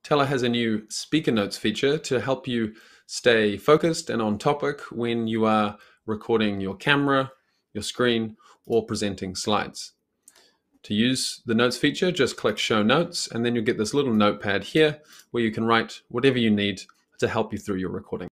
Teller has a new speaker notes feature to help you stay focused and on topic when you are recording your camera, your screen, or presenting slides. To use the notes feature, just click Show Notes, and then you'll get this little notepad here where you can write whatever you need to help you through your recording.